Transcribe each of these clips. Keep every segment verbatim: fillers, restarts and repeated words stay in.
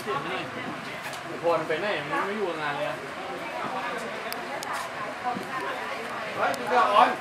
สียงนี่พลไปไหนมันไม่อยู่งานเลยอะเฮ้ยเดี๋ยวอ่อน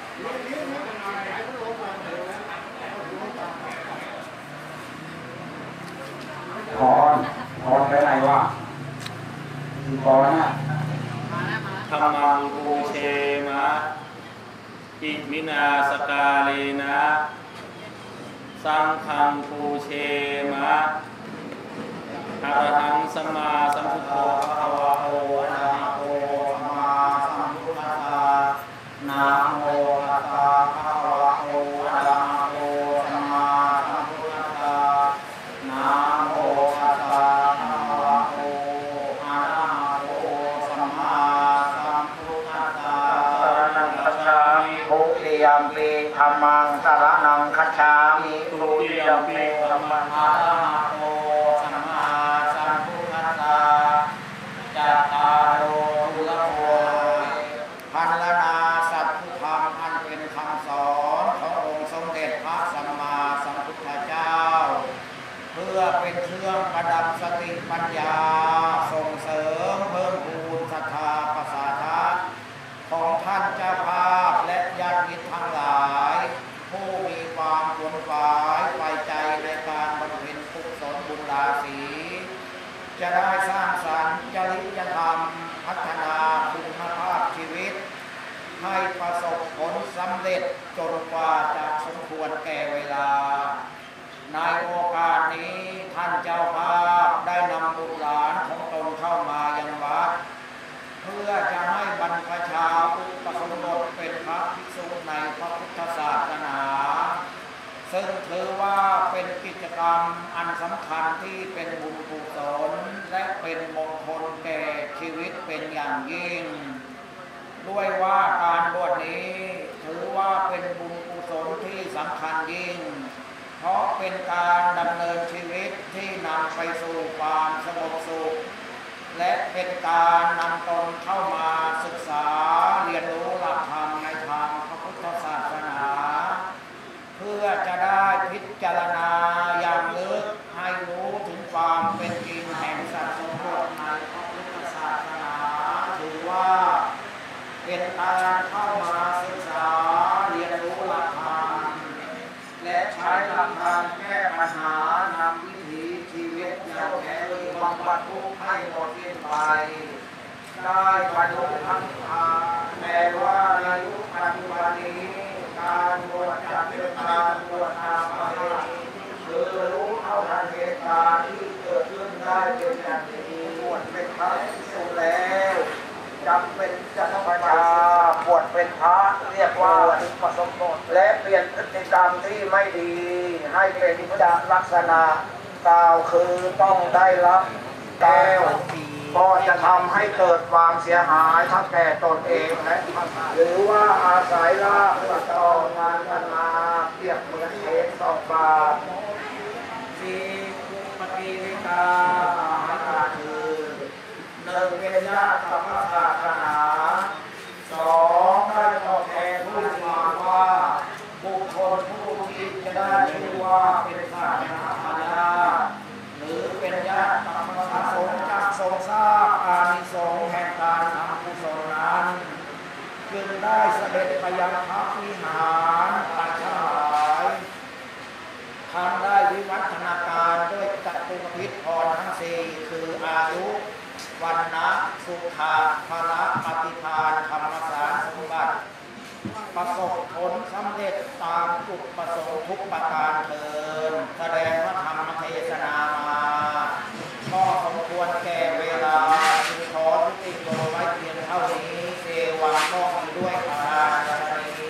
พรพรไปไหนวะพรน่ะธรรมังภูเชมะอิมินาสกาเลนะสังฆังภูเชมะอะระหังสัมมาสัมพุทโธภะคะวะโตอะระหะโตสัมมาสัมพุทธัสสะนะโมตัสสะภะคะวะโตอะระหะโตสัมมาสัมพุทธัสสะนะโมตัสสะภะคะวะโตอะระหะโตสัมมาสัมพุทธัสสะสรณังคัจฉามิทุติยมปิธัมมังสรณังคัจฉามิทุติยมปิธัมมังอะระหะโตสัมมาสัมพุทธัสสะจัตตารโอทุลโภพันละนาสัพพุทธังอันเป็นคำสอนขององค์สมเด็จพระสัมมาสัมพุทธเจ้าเพื่อเป็นเครื่องประดับสติปัญญาส่งเสริมเพิ่มพูนศรัทธาประสาทะของท่านเจ้าภาพและญาติมิตรทั้งหลายผู้มีความขวนขวายไว้ใจในการบำเพ็ญกุศลบุญราศีจะได้สร้างสรรค์จริยธรรมพัฒนาคุณภาพชีวิตให้ประสบผลสำเร็จจนกว่าจะสมควรแก่เวลาในโอกาสนี้ท่านเจ้าภาพได้นำบุตรหลานของตนเข้ามายังวัดเพื่อจะให้บรรพชาอุปสมบทเป็นพระภิกษุในพระพุทธศาสนาซึ่งถือว่าเป็นกิจกรรมอันสำคัญที่เป็นบุญกุศลและเป็นมงคลแก่ชีวิตเป็นอย่างยิ่งด้วยว่าการบวชนี้ถือว่าเป็นบุญกุศลที่สำคัญยิ่งเพราะเป็นการดำเนินชีวิตที่นำไปสู่ความสงบสุขและเป็นการนำตนเข้ามาศึกษาเรียนรู้หลักธรรมในทางพระพุทธศาสนาเพื่อจะได้พิจารณาอย่างลึกให้รู้ถึงความเป็นจริงแห่งสัจธรรมในพระพุทธศาสนาถือว่าเป็นการเข้ามาศึกษาเรียนรู้หลักธรรมและใช้หลักธรรมแก้ปัญหานำวิถีชีวิตอย่างแท้จริงบำบัดทุกข์ให้หมดสิ้นไปได้บรรลุธรรมแต่ว่าในยุคปัจจุบันนี้การบวชจัดเป็นการบวชตามประเพณีคือรู้เท่าทันเหตุการณ์ที่เกิดขึ้นได้เป็นอย่างดีบวชเป็นพระภิกษุแล้วจำเป็นจะต้องประชาบวชเป็นพระเรียกว่าอุปสมบทและเปลี่ยนพฤติกรรมที่ไม่ดีให้เป็นจลักษณะกล่าวคือต้องได้รับแก้วก็จะทำให้เกิดความเสียหายทั้งแก่ตนเองและหรือว่าอาศัยลาภติดต่องานกันมาเปรียบเหมือนเศษสองบาทสีปฏิวิกาหาการคือหนึ่งเป็นญาติธรรมศาสนาสองได้ตอบแทนผู้มาว่าบุคคลผู้ที่จะได้ชื่อว่าเป็นศาสนาพญาหรือเป็นญาติธรรมศาสนาจะทรงทราบอานิสงส์แห่งการทำกุศลนั้นจึงได้เสด็จไปยังพระวิหารตัดฉลายทำได้วิวัฒนาการด้วยจตุรพิธพรทั้งสี่คืออายุวันนะสุขะพละปฏิภาณธรรมสารสมบัติประสบผลสำเร็จตามจุดประสงค์ทุกประการเถิดแสดงว่าธรรมเทศนามาก็สมควรแก่เวลาจึงขอยุติลงไว้เพียงเท่านี้เสวาก็มีด้วยการนี้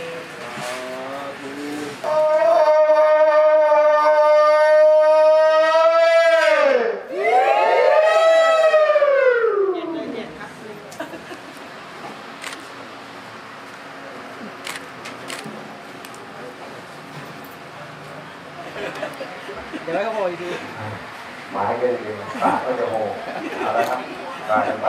เดี๋ยวก็โหยดีหมายก็ดีปากก็จะโหอะไรครับตายกันไป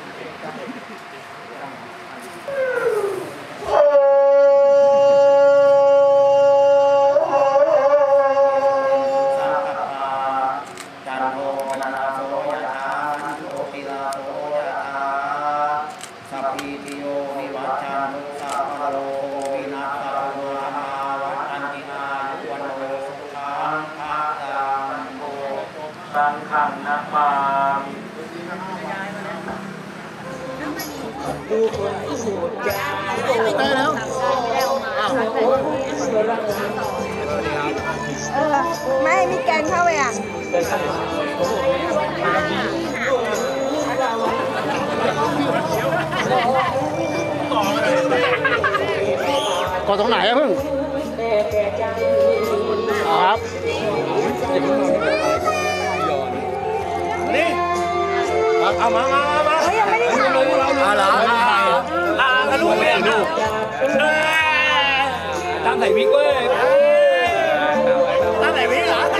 โอ้โตยะถาสัพพิติโยวิวัชชันตุสัพพะโลกวินาศสัพพะมาวัฏฏันติอายุวันโนสุขังภะลังโตสังฆังนะมามิดูคนพูดจาได้แล้วไม่มีแกงเข้าไปอ่ะก่อนตรงไหนอะพึ่งครับนี่เอามามามาเฮ้ยยังไม่ได้ถ่ายเลยเอาเหรออ่าทะลุเรียนดูตั้งไหนวิกเว้ยตั้งไหนวิกเหรอ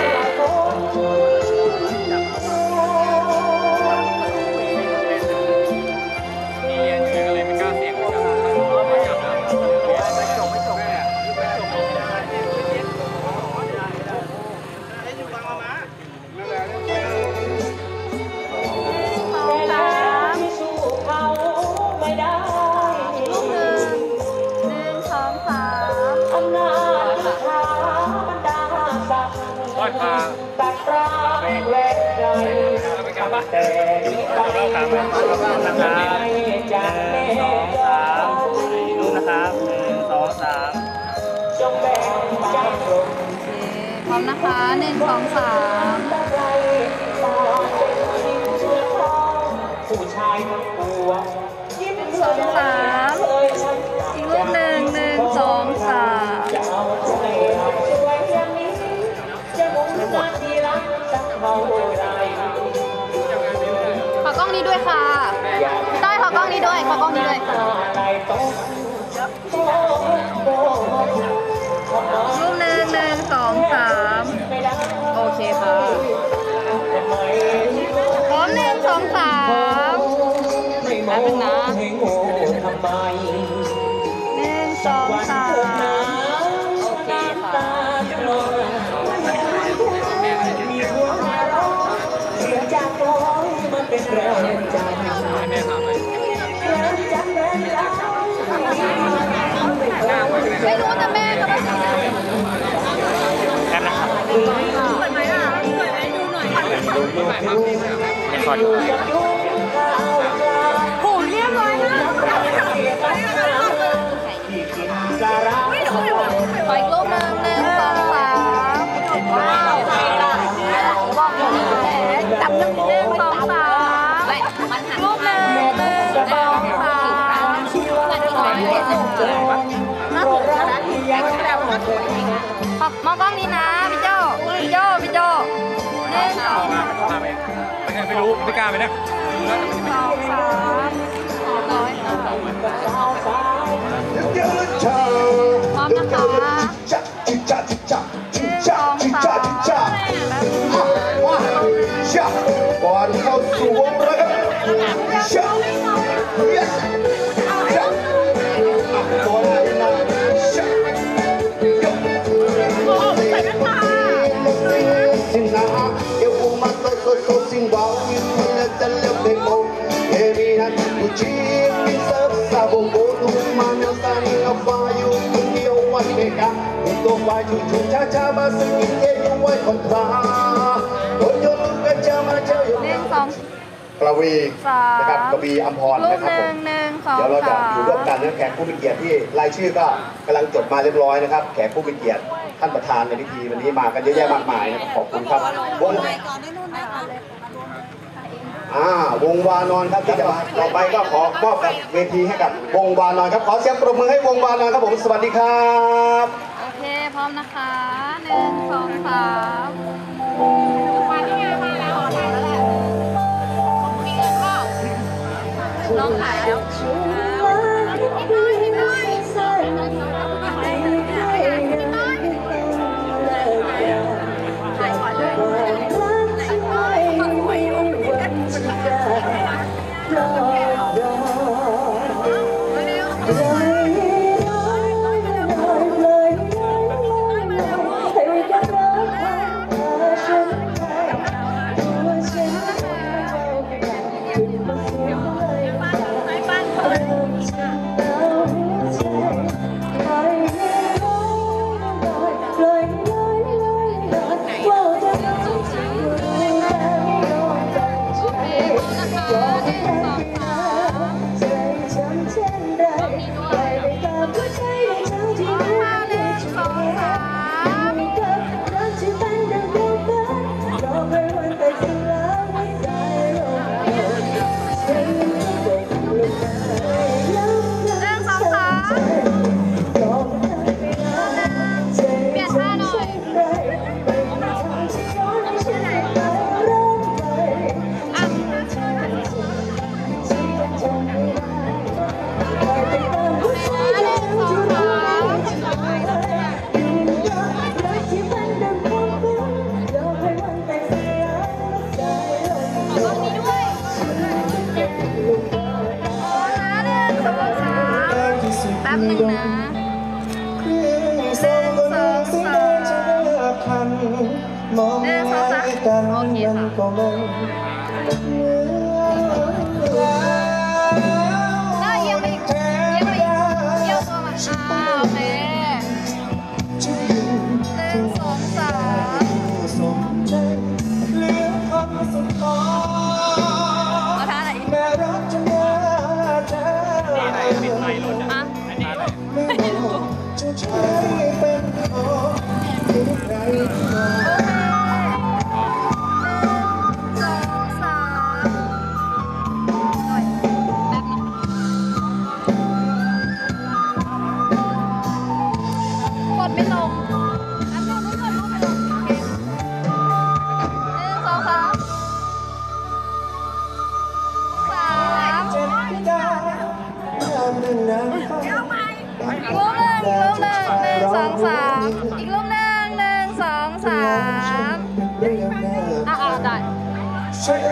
ตัดราแวกใจแต่เราทำนะครับหนึ่งสองสามดูนะครับหนึ่งสองสามจงแบ่งใจตรงพร้อมนะคะหนึ่งสองสามผู้ชายมันปวดยิ้มสองสามอีกรูปหนึ่งหนึ่งสองสามขอกล้องนี้ด้วยค่ะได้ขอกล้องนี้ด้วยขอกล้องนี้ด้วยรูปหนึ่งหนึ่งสองสามโอเคค่ะพร้อมหนึ่งสองสามแป๊บนึงนะหนึ่งสองสามโอเคค่ะเป็นแรงใจไม่รู้แต่แม่ก็ไม่ได้แค่นะครับเปิดไหมล่ะเปิดไหมดูหน่อยไม่ขอดูโหเรียบร้อยนะไปอีกรูปหนึ่งหนึ่งสองสามว้าวบอกอย่างนี้แหละจับหนึ่งหนึ่งสองสามรูปหนึ่งหนึ่งสองสามน่าสนใจมองกล้องนี้นะพี่โจพี่โจพี่โจหนึ่งสองไม่รู้ไม่กล้าไปนะสองสามร้อยค่ะพร้อมนะคะหนึ่งสองสามก่อนเข้าสู่วงเลยครับตัวไหนนะสินะเอวมาโตโตโตสิงว่ามีนะจะเลือกเป็นโมเอมีนะผู้ชีพิเศษซาบงโบดูมันสานิอาฟายุคนเดียววันเมกาตัววายชูช้าช้ามาสกินเอยุไว้คอนทราคนยนต์กันจะมาเจออยู่หนึ่งสองกระวีนะครับกระวีอัมพรนะครับผมเดี๋ยวเราจะอยู่ร่วมกันนะแขกผู้มีเกียรติที่รายชื่อก็กำลังจดมาเรียบร้อยนะครับแขกผู้มีเกียรติท่านประธานในพิธีวันนี้มากันเยอะแยะมากมายนะครับขอบคุณครับวงอ่าวงวานอนครับที่จะมาต่อไปก็ขอมอบเวทีให้กับวงวานอนครับขอเสียงปรบมือให้วงวานอนครับผมสวัสดีครับโอเคพร้อมนะคะหนึ่งสองสามน้องขายแล้ว Thank you. มองหน้ากันมันก็ไม่ได้ยังไม่ยังไม่เกี่ยวตัวมาอ่าโอเคหนึ่งสองสามเอาท่าไหนอ่ะไม่รู้ไม่ลงอันนู้นนู้นนู้นนู้นไม่ลงโอเคหนึ่งสองสามสามอีกรูปหนึ่งอีกรูปหนึ่งหนึ่งสองสามอีกรูปหนึ่งหนึ่งสองสามอ่ะอ่ะได้โอเค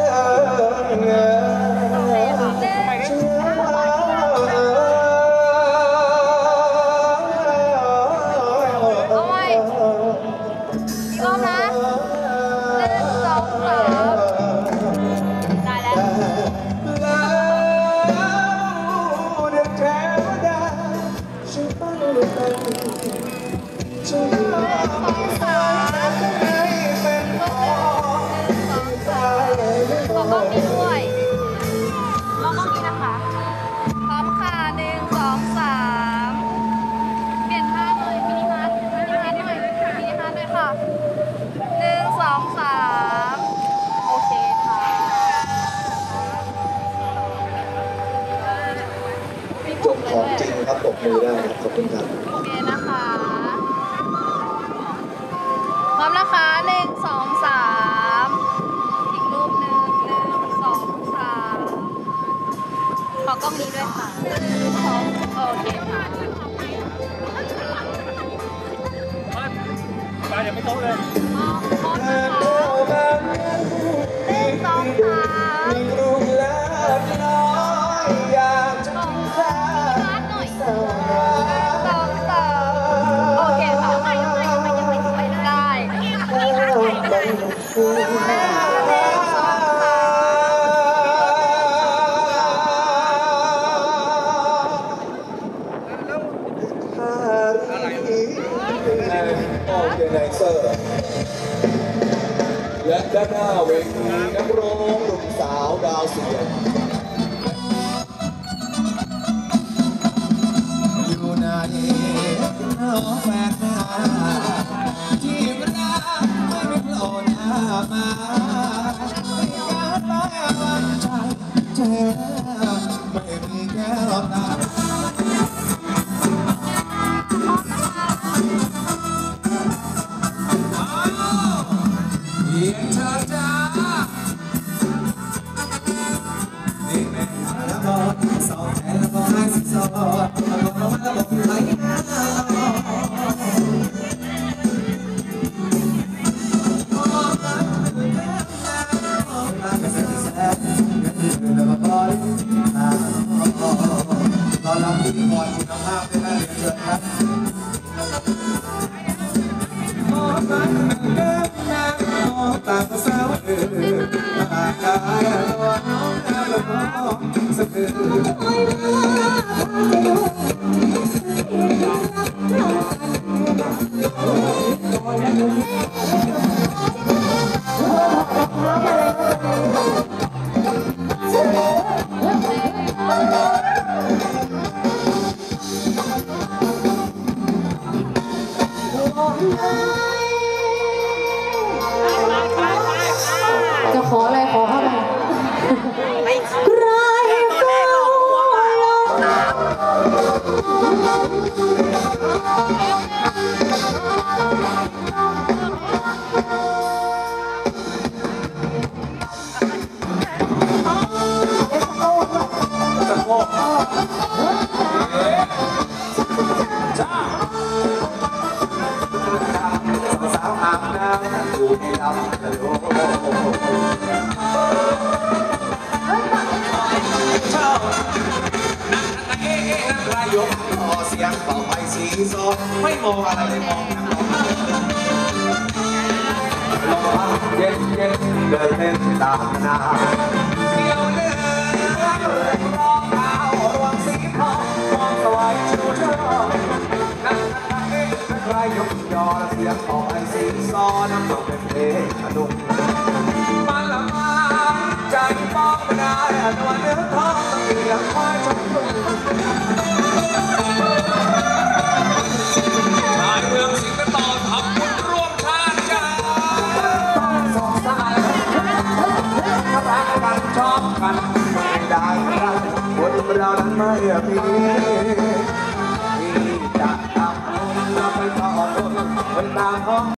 ของจริงครับปกมือได้ครับขอบคุณครับโอเคนะคะพร้อมนะคะหนึ่งสองสามอีกรูปหนึ่งหนึ่งสองสามขอกล้องนี้ด้วยค่ะหนึ่งสองโอเคค่ะปลายังไม่โตเลยพร้อมนะคะหนึ่งสองสามและด้านหน้าเวทีนักร้องหนุ่มสาวดาวเสียงอยู่ในน้องแฟนหน้าที่มันน่าไม่เป็นโผล่หน้ามาการร้อยวันใจเธอไม่มีแก้วตาเพียงเธอจ้านี่แม่ละบอดสองแขนละบอดให้สิสอดละบอดละบอดละบอดไหลหน้าโอ้รักเป็นแก้วตาโอ้รักเป็นแสนแสนกันคือละบอดตาตอนรับพิธีกรคุณภาพได้เรียนเชิญครับโอ้รักเป็นแก้วตาตาสาวเอ๋ยมากายตัวน้องแก้วละบอสักคืจะขออะไรขอเข้าไปใครเฝ้าสาวอาบน้ำดูให้รับตะโลชอบนั่งตะเอ๊ะนั่งรายกต่อเสียงต่อไปสีซอไม่มองอะไรเลยมองลมพัดเย็นเย็นเดินเล่นตามนาเที่ยวเนื้อเลยรองเท้ารวงสีทองมองสวายชูชอบนั่งตะเอ๊ะนั่งรายกยอเสียงต่อไปสีซอน้ำตกเป็นเพลงอดุมมาละมาใจมองไม่ได้นวลเนื้อทองต้องเลี้ยงควายชมพูชายเมืองสิงห์ต่อทำบุญร่วมชาติกันต้องสงสารถ้ารักกันชอบกันไม่ได้รักคนเรานั้นไม่มีที่จะทำเราไปต่อต้นไปตามห้อง